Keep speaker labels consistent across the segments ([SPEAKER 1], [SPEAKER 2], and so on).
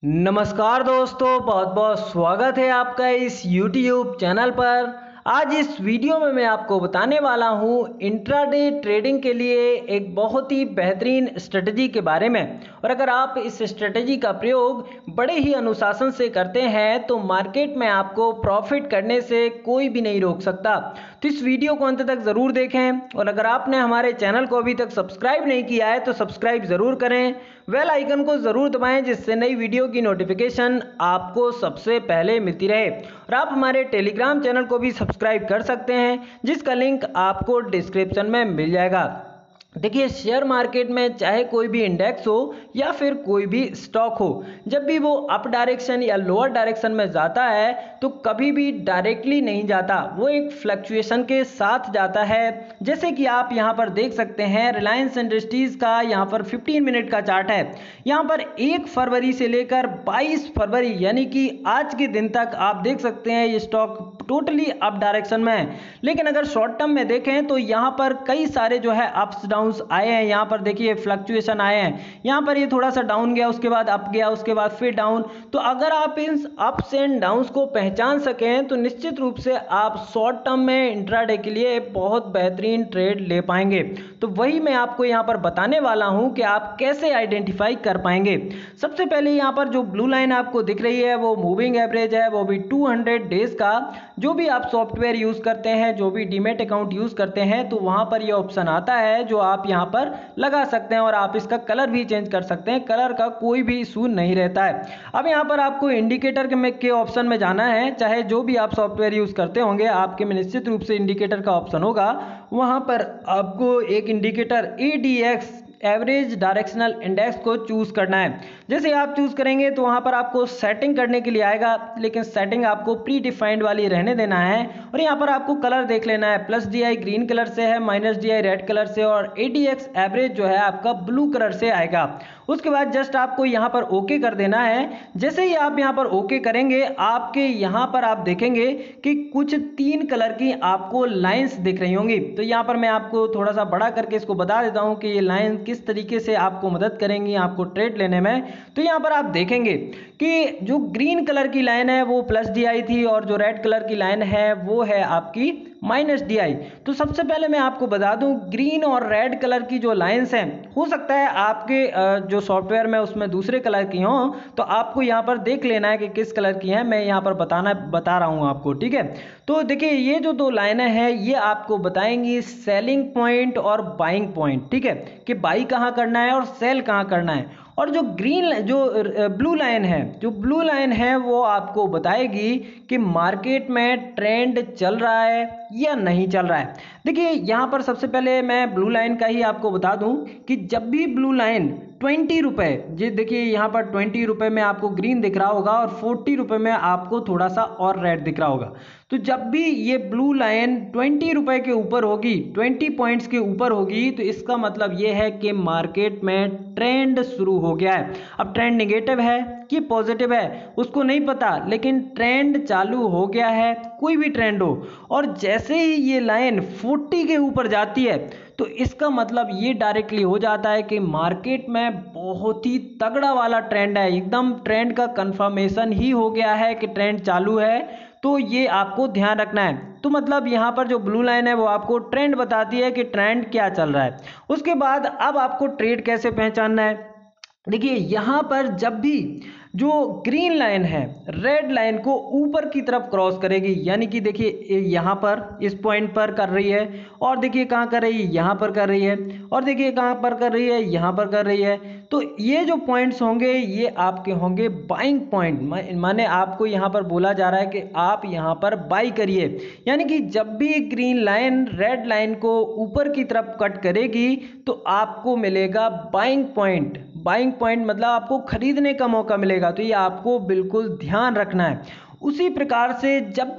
[SPEAKER 1] नमस्कार दोस्तों, बहुत बहुत स्वागत है आपका इस YouTube चैनल पर। आज इस वीडियो में मैं आपको बताने वाला हूं इंट्राडे ट्रेडिंग के लिए एक बहुत ही बेहतरीन स्ट्रेटजी के बारे में। और अगर आप इस स्ट्रेटजी का प्रयोग बड़े ही अनुशासन से करते हैं तो मार्केट में आपको प्रॉफिट करने से कोई भी नहीं रोक सकता। तो इस वीडियो को अंत तक ज़रूर देखें और अगर आपने हमारे चैनल को अभी तक सब्सक्राइब नहीं किया है तो सब्सक्राइब ज़रूर करें, बेल आइकन को ज़रूर दबाएं जिससे नई वीडियो की नोटिफिकेशन आपको सबसे पहले मिलती रहे। और आप हमारे टेलीग्राम चैनल को भी सब्सक्राइब कर सकते हैं जिसका लिंक आपको डिस्क्रिप्शन में मिल जाएगा। देखिए, शेयर मार्केट में चाहे कोई भी इंडेक्स हो या फिर कोई भी स्टॉक हो, जब भी वो अप डायरेक्शन या लोअर डायरेक्शन में जाता है तो कभी भी डायरेक्टली नहीं जाता, वो एक फ्लक्चुएशन के साथ जाता है। जैसे कि आप यहाँ पर देख सकते हैं, रिलायंस इंडस्ट्रीज का यहाँ पर 15 मिनट का चार्ट है। यहाँ पर 1 फरवरी से लेकर 22 फरवरी यानी कि आज के दिन तक आप देख सकते हैं ये स्टॉक टोटली अप डायरेक्शन में है। लेकिन अगर शॉर्ट टर्म में देखें तो यहाँ पर कई सारे जो है अप्स डाउन्स आए हैं। यहाँ पर देखिए फ्लक्चुएशन आए हैं, यहाँ पर ये थोड़ा सा डाउन गया, उसके बाद अप गया, उसके बाद फिर डाउन। तो अगर आप इन अप्स एंड डाउन्स को पहचान सकें तो निश्चित रूप से आप शॉर्ट टर्म में इंट्राडे के लिए बहुत बेहतरीन ट्रेड ले पाएंगे। तो वही मैं आपको यहाँ पर बताने वाला हूँ कि आप कैसे आइडेंटिफाई कर पाएंगे। सबसे पहले यहाँ पर जो ब्लू लाइन आपको दिख रही है वो मूविंग एवरेज है, वो भी 200 डेज का। जो भी आप सॉफ्टवेयर यूज करते हैं, जो भी डीमेट अकाउंट यूज करते हैं, तो वहां पर ये ऑप्शन आता है जो आप यहां पर लगा सकते हैं और आप इसका कलर भी चेंज कर सकते हैं। कलर का कोई भी इशू नहीं रहता है। अब यहां पर आपको इंडिकेटर के ऑप्शन में जाना है। चाहे जो भी आप सॉफ्टवेयर यूज करते होंगे, आपके में निश्चित रूप से इंडिकेटर का ऑप्शन होगा। वहां पर आपको एक indicator ADX average directional index को चूज करना है। जैसे आप चूज करेंगे तो वहां पर आपको सेटिंग करने के लिए आएगा, लेकिन सेटिंग आपको प्री डिफाइंड वाली रहने देना है। और यहाँ पर आपको कलर देख लेना है, +DI ग्रीन कलर से है, -DI रेड कलर से और ADX एवरेज जो है आपका ब्लू कलर से आएगा। उसके बाद जस्ट आपको यहाँ पर ओके कर देना है। जैसे ही आप यहाँ पर ओके करेंगे, आपके यहाँ पर आप देखेंगे कि कुछ 3 कलर की आपको लाइंस दिख रही होंगी। तो यहाँ पर मैं आपको थोड़ा सा बड़ा करके इसको बता देता हूँ कि ये लाइन किस तरीके से आपको मदद करेंगी आपको ट्रेड लेने में। तो यहाँ पर आप देखेंगे कि जो ग्रीन कलर की लाइन है वो +DI थी और जो रेड कलर की लाइन है वो है आपकी -DI। तो सबसे पहले मैं आपको बता दूं, ग्रीन और रेड कलर की जो लाइंस हैं, हो सकता है आपके जो सॉफ्टवेयर में उसमें दूसरे कलर की हों, तो आपको यहाँ पर देख लेना है कि किस कलर की हैं। मैं यहाँ पर बता रहा हूँ आपको, ठीक है। तो देखिए, ये जो 2 लाइनें हैं ये आपको बताएंगी सेलिंग पॉइंट और बाइंग पॉइंट, ठीक है, कि बाई कहाँ करना है और सेल कहाँ करना है। और जो ब्लू लाइन है वो आपको बताएगी कि मार्केट में ट्रेंड चल रहा है या नहीं चल रहा है। देखिए, यहाँ पर सबसे पहले मैं ब्लू लाइन का ही आपको बता दूं कि जब भी ब्लू लाइन 20 रुपए, जी देखिए यहाँ पर 20 रुपए में आपको ग्रीन दिख रहा होगा और 40 रुपए में आपको थोड़ा सा और रेड दिख रहा होगा। तो जब भी ये ब्लू लाइन 20 रुपए के ऊपर होगी, 20 पॉइंट्स के ऊपर होगी, तो इसका मतलब ये है कि मार्केट में ट्रेंड शुरू हो गया है। अब ट्रेंड नेगेटिव है कि पॉजिटिव है उसको नहीं पता, लेकिन ट्रेंड चालू हो गया है, कोई भी ट्रेंड हो। और जैसे ही ये लाइन 40 के ऊपर जाती है तो इसका मतलब ये डायरेक्टली हो जाता है कि मार्केट में बहुत ही तगड़ा वाला ट्रेंड है, एकदम ट्रेंड का कंफर्मेशन ही हो गया है कि ट्रेंड चालू है। तो ये आपको ध्यान रखना है। तो मतलब यहाँ पर जो ब्लू लाइन है वो आपको ट्रेंड बताती है कि ट्रेंड क्या चल रहा है। उसके बाद अब आपको ट्रेड कैसे पहचानना है। देखिए, यहाँ पर जब भी जो ग्रीन लाइन है रेड लाइन को ऊपर की तरफ क्रॉस करेगी, यानी कि देखिए यहाँ पर इस पॉइंट पर कर रही है, और देखिए कहाँ कर रही है, यहाँ पर कर रही है, और देखिए कहाँ पर कर रही है, यहाँ पर कर रही है। तो ये जो पॉइंट्स होंगे ये आपके होंगे बाइंग पॉइंट। माने आपको यहाँ पर बोला जा रहा है कि आप यहाँ पर बाई करिए। यानी कि जब भी ग्रीन लाइन रेड लाइन को ऊपर की तरफ कट करेगी तो आपको मिलेगा बाइंग पॉइंट। बाइंग पॉइंट मतलब आपको खरीदने का मौका मिलेगा। तो ये आपको बिल्कुल ध्यान रखना है। उसी प्रकार से जब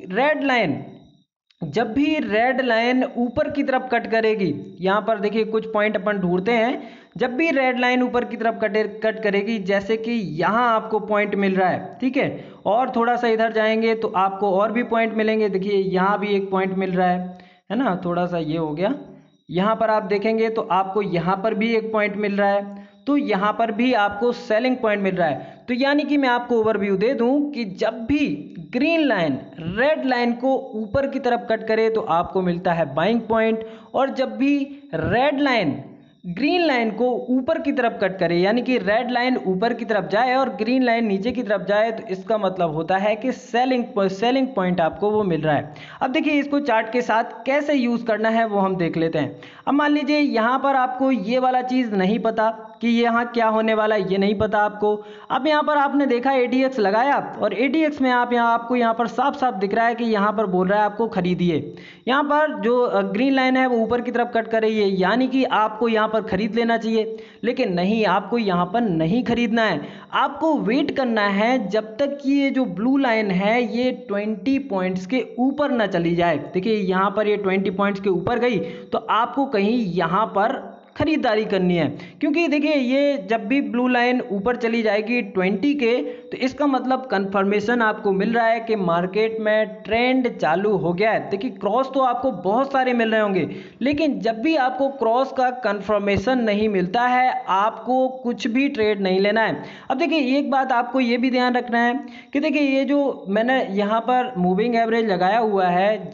[SPEAKER 1] भी रेड लाइन ऊपर की तरफ कट करेगी, यहाँ पर देखिए कुछ पॉइंट अपन ढूंढते हैं। जब भी रेड लाइन ऊपर की तरफ कट करेगी, जैसे कि यहाँ आपको पॉइंट मिल रहा है, ठीक है, और थोड़ा सा इधर जाएंगे तो आपको और भी पॉइंट मिलेंगे। देखिए यहाँ भी एक पॉइंट मिल रहा है ना, थोड़ा सा ये हो गया। यहाँ पर आप देखेंगे तो आपको यहाँ पर भी एक पॉइंट मिल रहा है, तो यहाँ पर भी आपको सेलिंग पॉइंट मिल रहा है। तो यानी कि मैं आपको ओवरव्यू दे दूं कि जब भी ग्रीन लाइन रेड लाइन को ऊपर की तरफ कट करे तो आपको मिलता है बाइंग पॉइंट, और जब भी रेड लाइन ग्रीन लाइन को ऊपर की तरफ कट करे यानी कि रेड लाइन ऊपर की तरफ जाए और ग्रीन लाइन नीचे की तरफ जाए तो इसका मतलब होता है कि सेलिंग पॉइंट आपको वो मिल रहा है। अब देखिए इसको चार्ट के साथ कैसे यूज़ करना है वो हम देख लेते हैं। अब मान लीजिए यहाँ पर आपको ये वाला चीज़ नहीं पता कि यहाँ क्या होने वाला है, ये नहीं पता आपको। अब यहाँ पर आपने देखा ADX लगाया और ADX में आपको यहाँ पर साफ साफ दिख रहा है कि यहाँ पर बोल रहा है आपको खरीदिए। यहाँ पर जो ग्रीन लाइन है वो ऊपर की तरफ कट कर रही है यानी कि आपको यहाँ पर खरीद लेना चाहिए, लेकिन नहीं, आपको यहाँ पर नहीं खरीदना है। आपको वेट करना है जब तक कि ये जो ब्लू लाइन है ये 20 पॉइंट्स के ऊपर ना चली जाए। देखिए यहाँ पर ये 20 पॉइंट्स के ऊपर गई तो आपको कहीं यहाँ पर खरीदारी करनी है, क्योंकि देखिए ये जब भी ब्लू लाइन ऊपर चली जाएगी 20 के तो इसका मतलब कंफर्मेशन आपको मिल रहा है कि मार्केट में ट्रेंड चालू हो गया है। देखिए क्रॉस तो आपको बहुत सारे मिल रहे होंगे, लेकिन जब भी आपको क्रॉस का कंफर्मेशन नहीं मिलता है आपको कुछ भी ट्रेड नहीं लेना है। अब देखिए एक बात आपको ये भी ध्यान रखना है कि देखिए ये जो मैंने यहाँ पर मूविंग एवरेज लगाया हुआ है,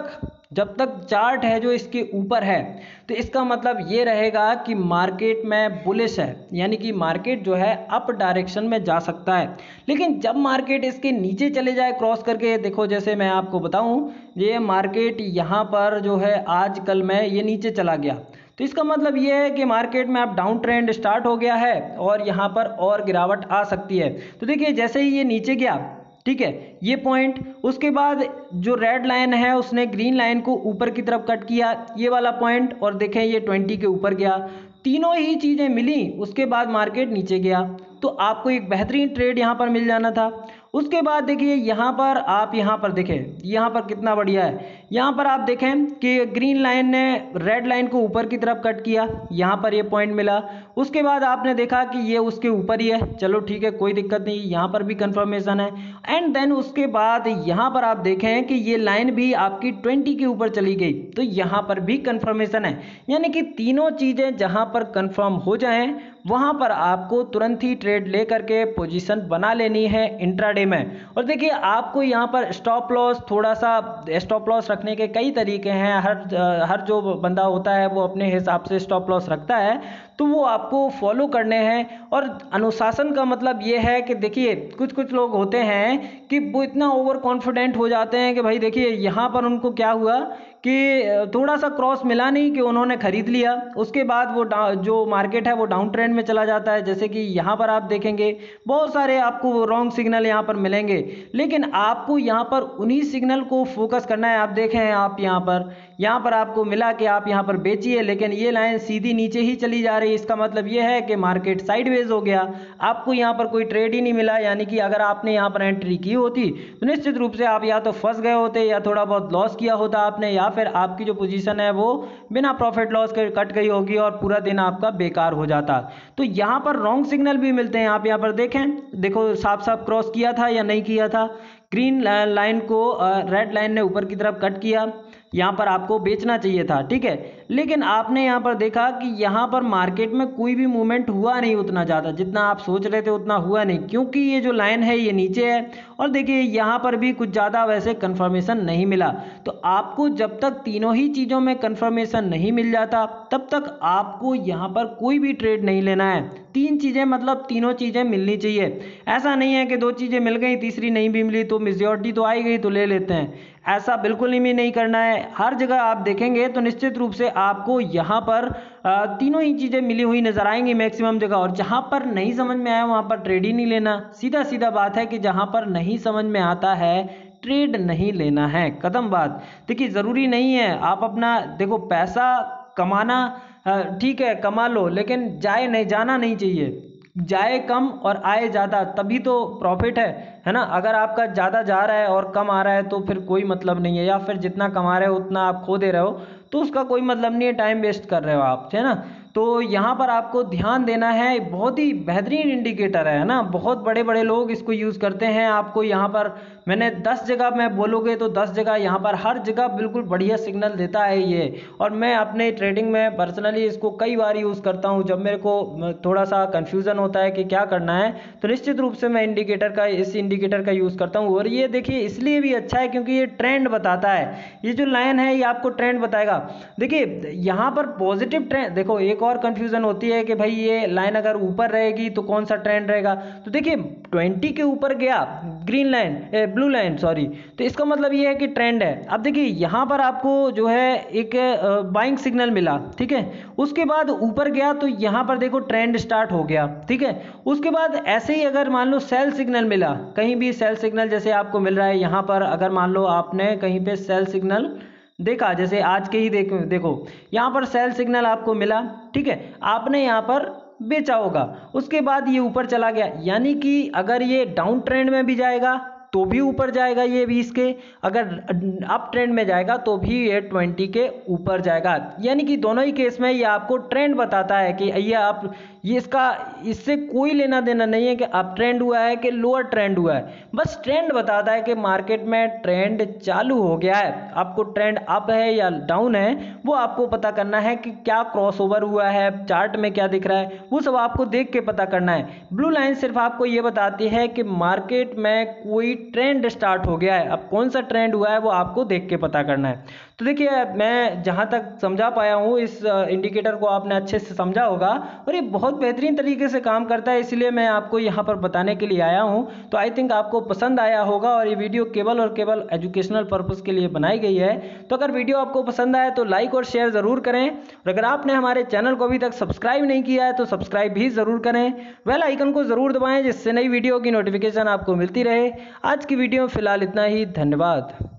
[SPEAKER 1] जब तक चार्ट है जो इसके ऊपर है तो इसका मतलब ये रहेगा कि मार्केट में बुलिश है, यानी कि मार्केट जो है अप डायरेक्शन में जा सकता है। लेकिन जब मार्केट इसके नीचे चले जाए क्रॉस करके, देखो जैसे मैं आपको बताऊं ये मार्केट यहाँ पर जो है आज कल में ये नीचे चला गया तो इसका मतलब ये है कि मार्केट में अब डाउन ट्रेंड स्टार्ट हो गया है और यहाँ पर और गिरावट आ सकती है। तो देखिए जैसे ही ये नीचे गया, ठीक है, ये पॉइंट, उसके बाद जो रेड लाइन है उसने ग्रीन लाइन को ऊपर की तरफ कट किया, ये वाला पॉइंट, और देखें ये 20 के ऊपर गया, तीनों ही चीज़ें मिली, उसके बाद मार्केट नीचे गया तो आपको एक बेहतरीन ट्रेड यहाँ पर मिल जाना था। उसके बाद देखिए यहाँ पर आप यहाँ पर देखें यहाँ पर कितना बढ़िया है, यहाँ पर आप देखें कि ग्रीन लाइन ने रेड लाइन को ऊपर की तरफ कट किया, यहाँ पर ये पॉइंट मिला, उसके बाद आपने देखा कि ये उसके ऊपर ही है, चलो ठीक है कोई दिक्कत नहीं, यहाँ पर भी कंफर्मेशन है। एंड देन उसके बाद यहाँ पर आप देखें कि ये लाइन भी आपकी 20 के ऊपर चली गई तो यहाँ पर भी कंफर्मेशन है, यानी कि तीनों चीज़ें जहाँ पर कंफर्म हो जाएं वहाँ पर आपको तुरंत ही ट्रेड लेकर के पोजीशन बना लेनी है इंट्राडे में। और देखिए आपको यहाँ पर स्टॉप लॉस, थोड़ा सा स्टॉप लॉस रखने के कई तरीके हैं, हर जो बंदा होता है वो अपने हिसाब से स्टॉप लॉस रखता है तो वो आपको फॉलो करने हैं। और अनुशासन का मतलब ये है कि देखिए कुछ लोग होते हैं कि वो इतना ओवर कॉन्फिडेंट हो जाते हैं कि भाई देखिए यहाँ पर उनको क्या हुआ कि थोड़ा सा क्रॉस मिला नहीं कि उन्होंने खरीद लिया, उसके बाद वो जो मार्केट है वो डाउन ट्रेंड में चला जाता है। जैसे कि यहाँ पर आप देखेंगे बहुत सारे आपको रॉन्ग सिग्नल यहाँ पर मिलेंगे, लेकिन आपको यहाँ पर उन्हीं सिग्नल को फोकस करना है। आप देखें आप यहाँ पर आपको मिला कि आप यहाँ पर बेचिए, लेकिन ये लाइन सीधी नीचे ही चली जा रही है, इसका मतलब ये है कि मार्केट साइडवेज हो गया, आपको यहाँ पर कोई ट्रेड ही नहीं मिला। यानी कि अगर आपने यहाँ पर एंट्री की होती तो निश्चित रूप से आप या तो फंस गए होते या थोड़ा बहुत लॉस किया होता आपने, या फिर आपकी जो पोजीशन है वो बिना प्रॉफिट लॉस के कट गई होगी और पूरा दिन आपका बेकार हो जाता। तो यहाँ पर रॉन्ग सिग्नल भी मिलते हैं। आप यहाँ पर देखें, देखो साफ साफ क्रॉस किया था या नहीं किया था, ग्रीन लाइन को रेड लाइन ने ऊपर की तरफ कट किया, यहाँ पर आपको बेचना चाहिए था, ठीक है, लेकिन आपने यहाँ पर देखा कि यहाँ पर मार्केट में कोई भी मूवमेंट हुआ नहीं उतना ज़्यादा, जितना आप सोच रहे थे उतना हुआ नहीं, क्योंकि ये जो लाइन है ये नीचे है और देखिए यहाँ पर भी कुछ ज़्यादा वैसे कंफर्मेशन नहीं मिला। तो आपको जब तक तीनों ही चीज़ों में कंफर्मेशन नहीं मिल जाता तब तक आपको यहाँ पर कोई भी ट्रेड नहीं लेना है। तीन चीज़ें मतलब तीनों चीज़ें मिलनी चाहिए, ऐसा नहीं है कि दो चीज़ें मिल गई तीसरी नहीं भी मिली तो मेजॉरिटी तो आई गई तो ले लेते हैं, ऐसा बिल्कुल ही नहीं करना है। हर जगह आप देखेंगे तो निश्चित रूप से आपको यहाँ पर तीनों ही चीज़ें मिली हुई नजर आएंगी मैक्सिमम जगह, और जहाँ पर नहीं समझ में आया वहाँ पर ट्रेड ही नहीं लेना। सीधा सीधा बात है कि जहाँ पर नहीं समझ में आता है ट्रेड नहीं लेना है, कदम बात। देखिए ज़रूरी नहीं है आप अपना देखो पैसा कमाना ठीक है कमा लो, लेकिन जाना नहीं चाहिए, जाए कम और आए ज़्यादा तभी तो प्रॉफिट है ना। अगर आपका ज़्यादा जा रहा है और कम आ रहा है तो फिर कोई मतलब नहीं है, या फिर जितना कमा रहे हो उतना आप खो दे रहे हो तो उसका कोई मतलब नहीं है, टाइम वेस्ट कर रहे हो आप, है ना। तो यहाँ पर आपको ध्यान देना है, बहुत ही बेहतरीन इंडिकेटर है ना, बहुत बड़े बड़े लोग इसको यूज़ करते हैं। आपको यहाँ पर मैंने 10 जगह मैं बोलोगे तो 10 जगह यहाँ पर हर जगह बिल्कुल बढ़िया सिग्नल देता है ये। और मैं अपने ट्रेडिंग में पर्सनली इसको कई बार यूज़ करता हूँ। जब मेरे को थोड़ा सा कन्फ्यूज़न होता है कि क्या करना है तो निश्चित रूप से मैं इस इंडिकेटर का यूज़ करता हूँ। और ये देखिए इसलिए भी अच्छा है क्योंकि ये ट्रेंड बताता है। ये जो लाइन है ये आपको ट्रेंड बताएगा। देखिए यहाँ पर पॉजिटिव ट्रेंड, देखो एक और कन्फ्यूज़न होती है कि भाई ये लाइन अगर ऊपर रहेगी तो कौन सा ट्रेंड रहेगा। तो देखिए 20 के ऊपर गया green line, blue line sorry, तो इसका मतलब ये है कि ट्रेंड है। अब देखिए यहाँ पर आपको जो है एक बाइंग सिग्नल मिला, ठीक है, उसके बाद ऊपर गया तो यहाँ पर देखो ट्रेंड स्टार्ट हो गया, ठीक है। उसके बाद ऐसे ही अगर मान लो सेल सिग्नल मिला, कहीं भी सेल सिग्नल जैसे आपको मिल रहा है यहाँ पर, अगर मान लो आपने कहीं पे सेल सिग्नल देखा, जैसे आज के ही देखो यहाँ पर सेल सिग्नल आपको मिला, ठीक है, आपने यहाँ पर बेचा होगा, उसके बाद ये ऊपर चला गया, यानी कि अगर ये डाउन ट्रेंड में भी जाएगा तो भी ऊपर जाएगा ये 20 के, अगर अप ट्रेंड में जाएगा तो भी ये 20 के ऊपर जाएगा। यानी कि दोनों ही केस में ये आपको ट्रेंड बताता है कि ये इससे कोई लेना देना नहीं है कि अप ट्रेंड हुआ है कि लोअर ट्रेंड हुआ है, बस ट्रेंड बताता है कि मार्केट में ट्रेंड चालू हो गया है। आपको ट्रेंड अप है या डाउन है वो आपको पता करना है कि क्या क्रॉसओवर हुआ है, चार्ट में क्या दिख रहा है, वो सब आपको देख के पता करना है। ब्लू लाइन सिर्फ आपको ये बताती है कि मार्केट में कोई ट्रेंड स्टार्ट हो गया है। अब कौन सा ट्रेंड हुआ है वो आपको देख के पता करना है। तो देखिए मैं जहां तक समझा पाया हूं इस इंडिकेटर को आपने अच्छे से समझा होगा और ये बहुत बेहतरीन तरीके से काम करता है, इसलिए मैं आपको यहां पर बताने के लिए आया हूं। तो आई थिंक आपको पसंद आया होगा और ये वीडियो केवल और केवल एजुकेशनल पर्पस के लिए बनाई गई है। तो अगर वीडियो आपको पसंद आए तो लाइक और शेयर ज़रूर करें, और अगर आपने हमारे चैनल को अभी तक सब्सक्राइब नहीं किया है तो सब्सक्राइब भी ज़रूर करें, बेल आइकन को ज़रूर दबाएं जिससे नई वीडियो की नोटिफिकेशन आपको मिलती रहे। आज की वीडियो में फिलहाल इतना ही, धन्यवाद।